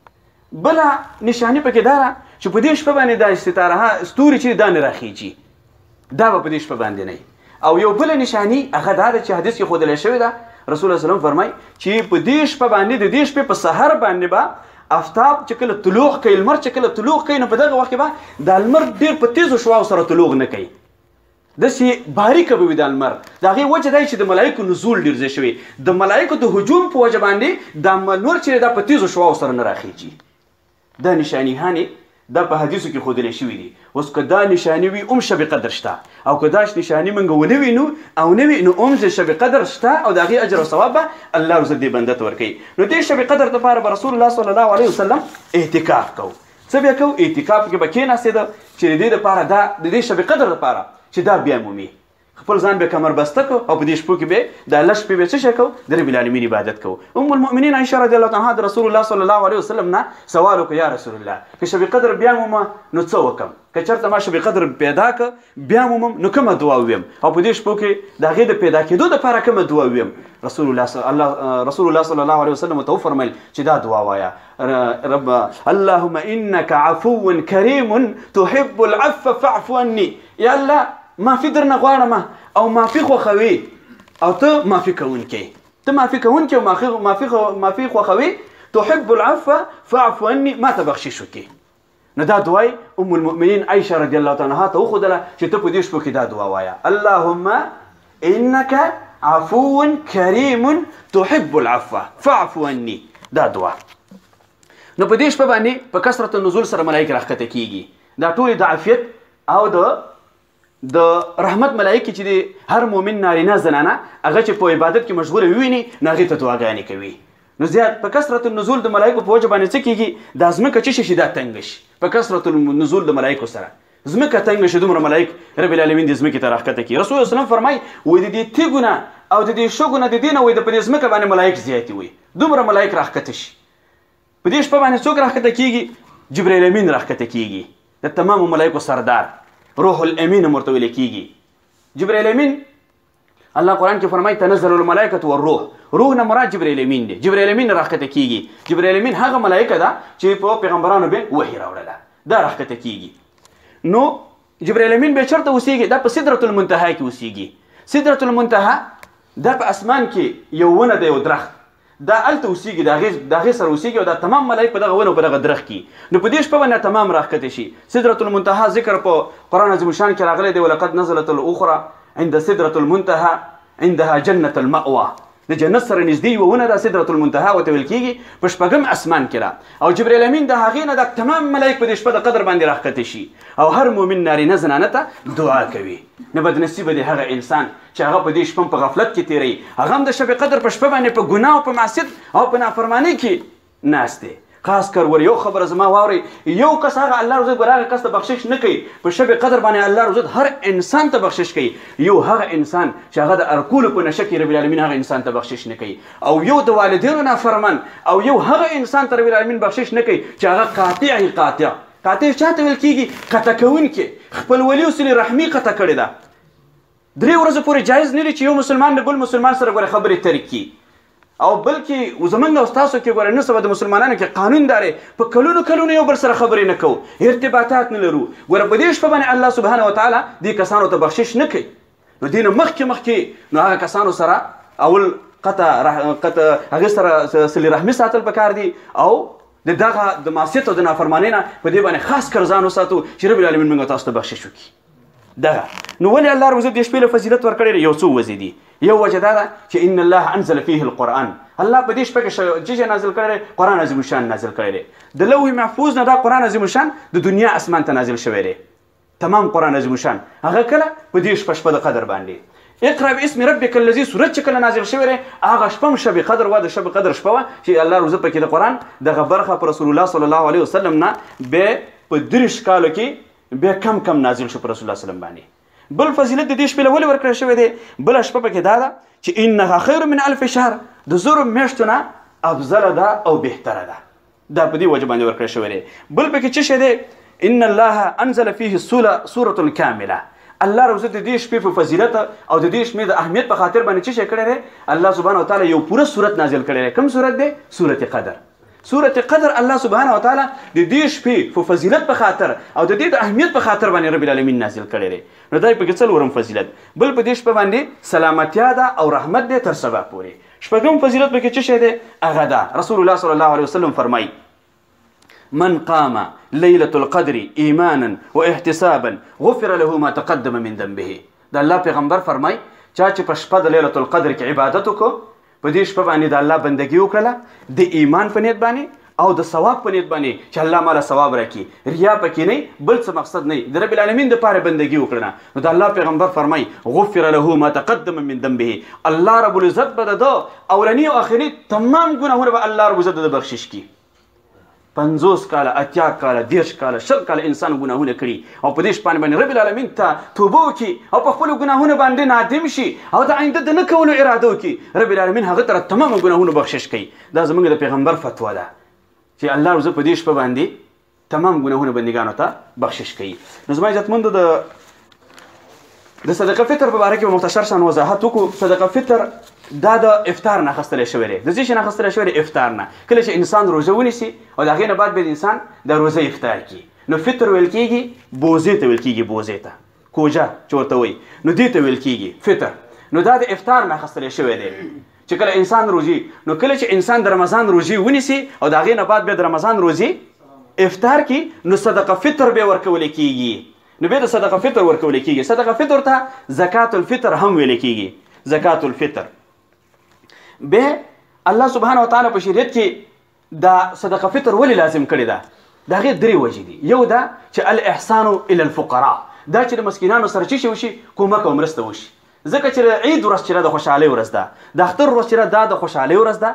بله نشاني پکې دا ده چې په دې شپه باندې دا ستاره ستوري چې دا نه راخیږي دا به په دې شپه باندې نه او یو بله نشاني هغه دا ده چې حدیث کې ښودلی شوې ده رسول الله وسلم فرمایي چې په دې شپه باندې د دې شپې په سحر باندې به افتاب چې کله طلوع کوي لمر چې کله طلوع کوي نو په دغه وخت کې به دا لمر ډېر په تیزو شواو سره طلوع نه کوي داسې باریکه به وي دا لمر د هغې وجه دا چې د ملایکو نزول ډېر ځای شوی د ملایکو د هجوم په وجه باندې دا نور چې دا په تیزو شواو سره نه راخیږي دا نشانیهانې دا په حدیثو کې ښودلی شوي دي اوس که دا نشاني وي هم شب قدر شته او که دا نشاني موږ ونه وینو او نه وي نو هم شب قدر شته او د هغې اجر او ثواب به الله عز دې بنده ته ورکوي نو دې شب قدر دپاره به رسول الله صلی الله علیه وسلم اعتکاف کوو څه بیا کوو اعتکاف کې به کېناستېده چې د دې دپاره دا د دې شب قدر دپاره چې دا بیا مومي خپل ځان به کمر بسته کو او په دې شپو کې به دا لږ شپې به څه شی کوو د رب العالمین عبادت کوو ام المؤمنین عایشه رضی الله عنها د رسول الله صلی الله علیه وسلم نه سوال وکړ یا رسول الله که شب قدر بیا مومه نو څه وکړم که چېرته ما شب قدر پیدا که بیا مومم نو کومه دعا وویم او په دې شپو کې د هغې د پیدا کېدو دپاره کومه دعا وویم رسول الله الله رسول الله صلی الله علیه وسلم ورته وفرمیل چې دا دعا وایه رب اللهم انك عفو کریم تحب العفو فاعف عني یا الله معافي درنه غواړم او معافي خوښوي او ته معافي کوونکی ته معافي کوونکی او معافي معافي خوښوي تحب العفو فاعف عني ما ته بخشش وکړي نو دا دعای ام المؤمنین عایشه رضی الله تعالی عنها ته وښودله چې ته په دې شپو کې دا دعا وایه اللهم انك عفو کریم تحب العفو فاعف عني دا دعا نو په دې شپه باندې په کثرت النزول سره ملایکې راښکته کېږي دا ټولې د عافیت او د د رحمت ملایکې چې د هر مؤمن نارینه زنانه هغه چې په عبادت کې مشغوله وویني نو هغې ته دعاګانې کوي نو زیات په کثرت النزول د ملایکو په وجه باندې څه کېږي دا ځمکه چې شي دا تنګه شي په کثرت النزول د ملایکو سره ځمکه تنګه شي دومره ملایک رب العالمین دې ځمکې ته راښکته کړي. رسول الله وسلم فرمایي وایي د دې تیږو نه او د دې شګو نه د دې نه وایي د په دې ځمکه باندې ملایک زیاتې وي، دومره ملایک راښکته شي. په دې شپه باندې څوک راښکته کېږي؟ جبرائیل امین راښکته کېږي، د تمامو ملایکو سردار روح الامین هم ورته ویل کېږي. جبرائیل امین الله قرآن کې فرمایي تنزل الملائکة والروح، روح نه مراد جبرائیل امین دی. جبرائیل امین راښکته کېږي. جبرائیل امین هغه ملایکه ده چې په پیغمبرانو به وحی راوړله، دا راښکته کېږي. نو جبرائیل امین به چېرته اوسېږي؟ دا په سدرة المنتهی کې اوسېږي. سدرة المنتهی دا په اسمان کې یو ونه ده، یو درخت، دا هلته اوسېږي، د هغې سره اوسېږي او دا تمام ملایک په دغه ونه او په دغه درخت کې. نو په دې شپه باندې تمام راښکته شي. سدرة المنتهی ذکر په قرآن عظیم الشان کې راغلی دی ولقد نزلت الاخرى عند سدرة المنتهى عندها جنة المأوى، د جنت سره نږدې یوه ونه ده سدرة المنتهی ورته ویل کېږي، په شپږم اسمان کې ده. او جبرائیل امین د هغې نه د تمام ملایک په دې شپه د قدر باندې راښکته شي او هر مؤمن نارینه زنانه ته دعا کوي. نه بدنصیبه دی هغه انسان چې هغه په دې شپه په غفلت کې تېروي، هغه هم د شب قدر په شپه باندې په ګناه او په معصیت او په نافرمانۍ کې ناست دی. خاص کر ور یو خبره زما واورئ، یو کس هغه الله رضا به هغه کس ته بخشش نه کوي. په شب قدر باندې الله رضا هر انسان ته بخشش کوي. یو هغه انسان چې هغه د ارکولو په نشه کې رب العالمین هغه انسان ته بخشش نه کوي، او یو د والدینو نافرمان، او یو هغه انسان ته رب العالمین بخشش نه کوي چې هغه قاطع قاطع قاطع چاته ویل کېږي؟ قطع کوونکی، خپلولي او صلې رحمي قطع کړې ده. درې ورځې پورې جایز نه دی چې یو مسلمان د بل مسلمان سره ګوره خبرې ترک کړي. او بلکې زمونږ او ستاسو کې ګوره نن سبا د مسلمانانو کې قانون داری په کلونو کلونو یو بل سره خبرې نه کوو، ارتباطات نه لرو. ګوره په دې شپه باندې الله سبحانه وتعالی دې کسانو ته بخشش نه کوي. نو دې نه مخکې مخکې نو هغه کسانو سره اول قطع قطع هغې سره صلې رحمي ساتل پکار دي، او د دغه د معصیت او د نافرمانۍ نه په دې باندې خاص کر ځان وساتو چې رب العالمین موږ تاسو ته بخشش وکړي. دغه نو ولې الله رب عزت دې شپې له فضیلت ورکړی دی؟ یو څو وجې دي. یو وجه دا ده چې ان الله انزل فيه القرآن، الله په دې شپه کې چې نازل کړی دی قرآن عظیم الشان نازل کړی دی. د لوح محفوظ نه دا قرآن عظیم الشان د دنیا اسمان ته نازل شوی دی. تمام قرآن عظیم الشان هغه کله په دې شپه شپه د قدر باندې. اقرا باسم ربک الذی سورت چې کله نازل شوی دی هغه شپه هم شب قدر وه، د شب قدر شپه وه چې الله رب عزت پکې د قرآن دغه برخه په رسول الله صلی الله علیه وسلم نه بیا په دېرش کالو کې بیا کم کم نازل شو په رسول الله وسلم باندې. بل فضیلت د دې شپې له ولې ورکړی شوی دی؟ بله شپه پکې دا ده چې انها خیر من الف شهر، د زرو میاشتو نه افضله ده او بهتره ده. دا په دې وجه باندې ورکړی شوی دی. بل پکې څه شی دی؟ ان الله انزل فيه سوره کامله، الله رب عزت د دې شپې په فضیلت او د دې شپې د اهمیت په خاطر باندې څه شی کړی دی؟ الله سبحانه وتعالی یو پوره صورت نازل کړی دی. کوم صورت دی؟ سورة قدر. سورة قدر الله سبحانه وتعالی د دې شپې په فضیلت په خاطر او د دې د اهمیت په خاطر باندې رب العالمین نازل کړی دی. نو دا پکې څلورم فضیلت. بل په دې شپه باندې سلامتیا ده او رحمت دی تر سبا پورې. شپږم فضیلت پکې څه شی دی؟ هغه ده رسول الله صلی الله علیه وسلم فرمایي من قام ليلة القدر ایمانا واحتسابا غفر له ما تقدم من ذنبه. د الله پیغمبر فرمایي چا چې په شپه د لیلة القدر کې عبادت وکړو، په دې شپه باندې د الله بندګي وکړله د ایمان په نیت باندې او د ثواب په نیت باندې چې الله ماله ثواب راکړي، ریا پکې نه، بل څه مقصد نه، د رب العالمین دپاره بندګي وکړه. نو د الله پیغمبر فرمایي غفر له ما تقدم من ذنبه، الله رب العزت به د ده اولني او آخري تمام ګناهونه به الله رب العزت د بخشش کړي. پنځوس کاله اتیا کاله دېرش کاله شل کاله انسان ګناهونه کړي او په دې شپه باندې رب العالمین ته توبه وکړي او په خپلو ګناهونو باندې نادم شي او د آینده د نه کولو اراده وکړي، رب العالمین هغه ته تمام ګناهونه بخشش کوي. دا زموږ د پیغمبر فتوا ده چې الله رب په دې شپه باندې تمام ګناهونه بندګانو ته بخشش کوي. نو زما عزتمندو د د صدقه فطر په باره کې به مختصر شان وضاحت وکړو. صدقه فطر دا د افطار نه اخیستلی شوی دی. د څه شي نه اخیستلی شوی دی؟ افطار نه. کله چې انسان روژه ونیسي او د هغې نه بعد بیا د انسان د روژه افطار کړي، نو فطر ویل کېږي، بوزې ته ویل کېږي، بوزې ته کوجه چې ورته وایي، نو دې ته ویل کېږي فطر. نو دا د افطار نه اخیستلی شوی دی چې کله انسان روژې، نو کله چې انسان د رمضان روژې ونیسي او د هغې نه بعد بیا د رمضان روژې افطار کړي، نو صدقه فطر بیا ورکولی کېږي. نو بیا د صدقه فطر ورکولی کېږي. صدقه فطر ته زکات الفطر هم ویل کېږي. زکات الفطر بیا الله سبحانه وتعالی په شریعت کې دا صدقه فطر ولې لازم کړې ده؟ د هغې درې وجې دي. یو دا چې الاحسان الى الفقراء، دا چې د مسکینانو سره څه شي وشي؟ کومک او مرسته وشي. ځکه چې د عید ورځ چې ده د خوشحالۍ ورځ ده، د اختر ورځ چې ده دا د خوشحالۍ ورځ ده،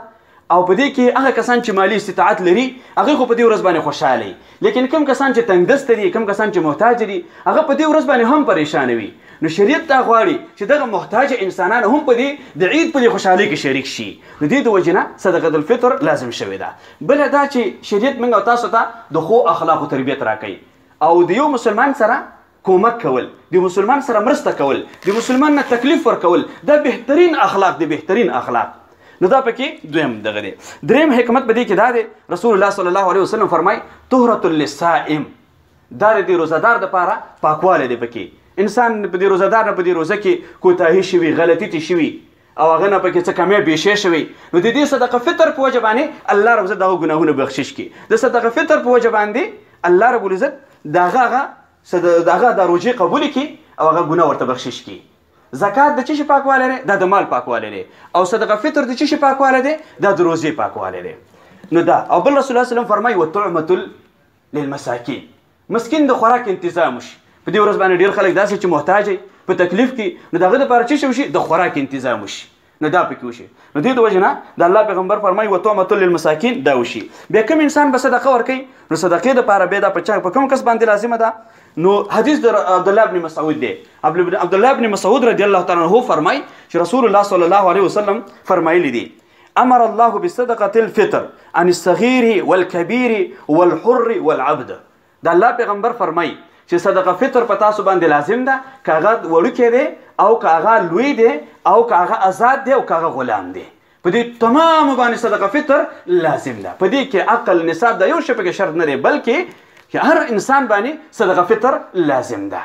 او په دې کې هغه کسان چې مالی استطاعت لري هغه خو په دې ورځ باندې خوشحاله وي، لیکن کوم کسان چې تنګدسته دي، کوم کسان چې محتاج دي، هغه په دې ورځ باندې هم پریشانه وي. نو شریعت دا غواړي چې دغه محتاج انسانان هم په دې د عید په دې خوشحالۍ کې شریک شي. نو دې د وجې نه صدقه الفطر لازم شوې ده. بله دا چې شریعت موږ او تاسو ته د ښو اخلاقو تربیت راکوي او د یو مسلمان سره کومک کول، د مسلمان سره مرسته کول، د مسلمان نه تکلیف ورکول، دا بهترین اخلاق دی، بهترین اخلاق. نو دا پکې دویم دغه دی. دریم حکمت په دې کې دا دی، رسول الله صلی الله علیه وسلم فرمای طهرة للصائم، دا د روزهدار دپاره پاکوالی دی. پکې انسان په دې روزهدار نه په دې روزه کې کوتاهي شوي، غلطي تې شوي او هغه نه پکې څه کمی بیشې شوي، نو د دې صدقه فطر په وجه باندې الله رب عزت دغه ګناهونه بخشش کړي. د صدقه فطر په وجه باندې الله رب العزت دغه هغه دغه د روژې قبول کړي او هغه ګناه ورته بخشش کړي. زکات د څه شي پاکوالی دی؟ دا د مال پاکوالی دی. او صدقه فطر د څه شي پاکوالی دی؟ دا د روزې پاکوالی دی. نو دا او بل رسول الله صلی الله علیه وسلم فرمایي وطعمة للمساکین، مسکین د خوراک تنظیم وشي. په دې ورځ باندې ډېر خلک داسې چې محتاج په تکلیف کې، نو د هغه دپاره څه شی وشي؟ د خوراک تنظیم وشي. نو دا پکې وشي. نو دې د وجې نه د الله پیغمبر فرمایي وطعمة للمساکین دا وشي. بیا کوم انسان به صدقه ورکوي، نو صدقې دپاره بیا دا په چا په کوم کس باندې لازمه ده؟ نو حدیث در عبدالله ابن مسعود دی. عبدالله ابن مسعود رضی الله تعالی عنه فرمای چې رسول الله صلی الله علیه وسلم فرمایلی دی امر الله بصدقه الفطر عن الصغير والكبير والحر والعبد. د الله پیغمبر فرمای چې صدقه فطر په تاسو باندې لازم ده، کاغه وړوکی دی او کاغه لوی دی او کاغه آزاد دی او کاغه غلام دی. په دې تمام باندې صدقه فطر لازم ده. په دې کې عقل نصاب دا یو شی پکې شرط نه دی، بلکې چې هر انسان باندې صدقه فطر لازم ده.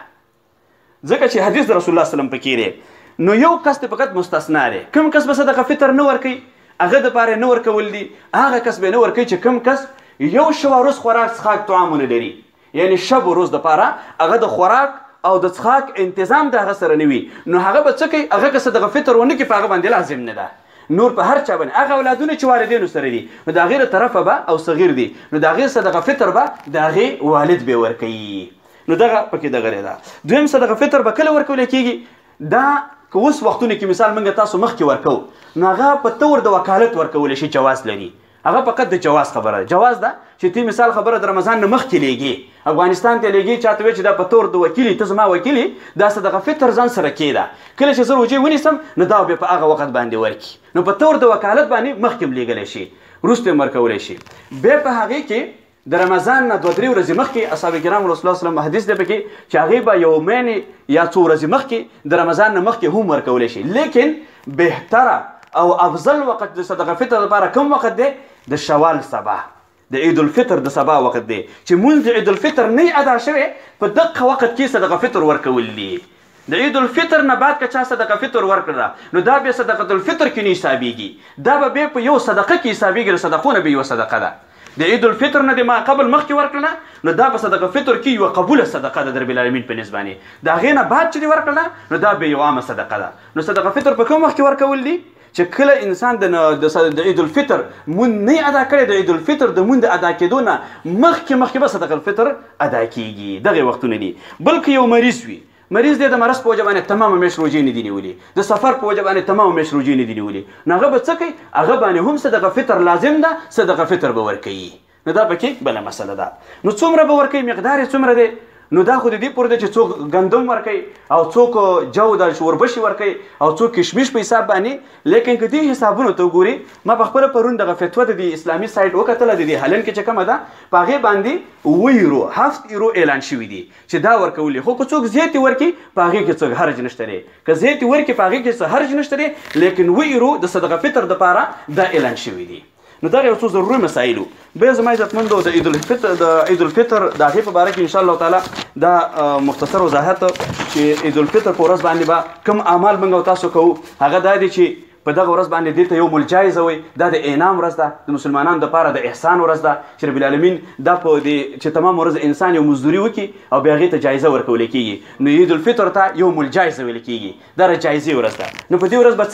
ځکه چې حدیث د رسول الله صلی الله علیه وسلم پکې دی. نو یو کس ته فقط مستثنا دی، کوم کس به صدقه فطر نه ورکوي هغه دپاره نه ورکول دي. هغه کس به نه ورکوي چې کوم کس یو شپه ورځ خوراک څښاک طعامونه لري، یعنی شب و روز دپاره هغه د خوراک او د څښاک انتظام د هغه سره نه وي، نو هغه به څه کوي؟ هغه که صدقه فطر ونه کړي په هغه باندې لازم نه ده. نور په هر چا باندې هغه اولادونه چې والدینو سره دي، نو د هغې له طرفه به او صغیر دي، نو د هغې صدقه فطر به د هغې والد به ورکوي. نو دغه پکې دغه ده. دویم صدقه فطر به کله ورکولی کېږي؟ دا که اوس وختونو کې مثال موږ تاسو مخکې ورکوو، نو هغه په طور د وکالت ورکولی شي جواز لري. هغه فقط د جواز خبره ده. جواز ده چې تی مثال خبره د رمضان نه مخکې لیږي، افغانستان ته لیږي، چاته وایي چې دا په طور د وکیلي ته زما وکیلي دا صدقه فطر ځان سره کېده، کله چې زه روژې ونیسم نو دا بیا په هغه وخت باندې ورکړي. نو په طور د وکالت باندې مخکې هم لیږلی شي، وروسته هم ورکولی شي. بیا په هغې کې د رمضان نه دوه درې ورځې مخکې اصحاب کرام رسول الله صلی الله علیه وسلم حدیث دی پکې چې هغې به یومین یا څو ورځې مخکې د رمضان نه مخکې هم ورکولی شي. لیکن بهتره او افضل وخت د صدقه فطر لپاره کوم وخت دی؟ د شوال سبا، د عید الفطر د سبا وخت دی چې مونځ د عید الفطر نه ادا شوی، په دغه وخت کې صدقه فطر ورکول دي. د عید الفطر نه بعد که چا صدقه فطر ورکړه نو دا بیا صدقه الفطر کې نه حسابېږي، دا به بیا په یو صدقه کې حسابېږي. د صدقو نه به یوه صدقه ده. د عید الفطر نه د ما قبل مخکې ورکړله نو دا په صدقه فطر کې یوه قبوله صدقه ده د رب العالمین په نسبت باندې. د هغې نه بعد چې دې ورکړله نو دا بیا یوه عامه صدقه ده. نو صدقه فطر په کوم وخت کې ورکول دي؟ چې کله انسان د عید الفطر مونځ نه ادا کړی، د عید الفطر د مونځ د ادا کېدو نه مخکې مخکې به صدقه الفطر ادا کېږي. دغې وختونه دي. بلکې یو مریض وي، مریض دی د مرض په وجه باندې تمامه میاشت روژې نه دي نیولي، د سفر په وجه باندې تمامه میاشت روژې نه دي نیولي، نو هغه به څه کوي؟ هغه باندې هم صدقه فطر لازم ده، صدقه فطر به ورکوي. نو دا پکې بله مسله ده. نو څومره به ورکوي؟ مقدار یې څومره دی؟ نو دا خو د دې پورې ده چې څوک ګندم ورکوي او څوک جو د وربشي ورکوي او څوک کشمش په حساب باندې. لیکن که دې حسابونو ته وګوري، ما په خپله پرون دغه فتوه د دې اسلامي سایټ وکتله، د دې هلند کې چې کومه ده په هغې باندې اووه ایرو هفت ایرو اعلان شوي دي چې دا ورکول دي. خو که څوک زیاتې ورکړي په هغې کې څه حرج نشته دی، که زیاتې ورکړي په هغې کې څه حرج نشته دی، لیکن اووه ایرو د صدقه فطر دپاره دا اعلان شوي دي. نو دا یو څو ضروري مسایلو. بیا زما عزتمندو د عید الفطر د عید الفطر د هغې په باره کې انشاءالله تعالی دا مختصر وضاحت چې عید الفطر په ورځ باندې به کوم اعمال موږ او تاسو کوو، هغه دا دی چې په دغه ورځ باندې دې ته یوم الجایزه وایي. دا د انعام ورځ ده، د مسلمانانو دپاره د احسان ورځ ده چې رب العالمین دا په دې چې تمام ورځ انسان یو مزدوري وکړي او بیا هغې ته جایزه ورکولی کېږي. نو عید الفطر ته یوم الجایزه ویل کېږي، دا د جایزې ورځ ده. نو په دې ورځ به څه کوي؟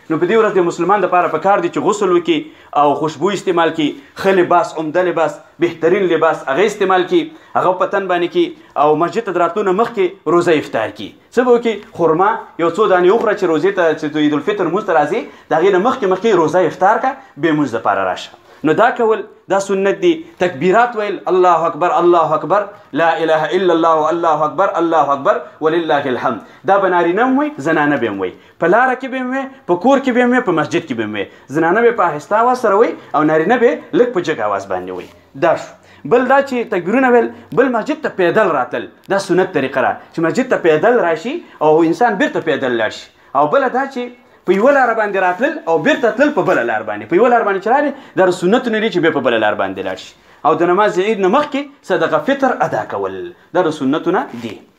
نو په دې ورځ د مسلمان دپاره پکار دی چې غسل وکړي او خوشبو استعمال کړي، ښه لباس، عمده لباس، بهترین لباس هغه استعمال کړي، هغه په تن باندې کړي او مسجد ته د راتلو نه مخکې روزه افطار کړي. څه به وکړي؟ خرما یو څو دانې وخوره چې روزې ته چې د عیدالفطر لمونځ ته راځي د هغې نه مخکې مخکې روزه افطار کړه، بې لمونځ دپاره راشه. نو دا کول دا سنت دی. تکبیرات ویل، الله اکبر الله اکبر، لا اله الا الله، الله اکبر الله اکبر ولله الحمد. دا به نارینه هم وایي، زنانه به هم وایي، په لاره کې به هم وایي، په کور کې به هم وایي، په مسجد کې به هم وایي. زنانه به په آهسته اواز سره وایي او نارینه به لږ په جګ اواز باندې وایي. دا شو. بل دا چې تکبیرونه ویل، بل مسجد ته پیدل راتل، دا سنت طریقه را چې مسجد ته پیدل راشي او انسان بیرته پیدل لاړ شي. او بله دا چې په یوه لاره باندې راتلل او بیرته تلل په بله لار باندې، په یوه لار باندې چې راغلې دا سنتونه دي چې بیا په بله لار باندې لاړ شي. او د نماز عید نه مخکې صدقه فطر ادا کول دا سنتونه دي.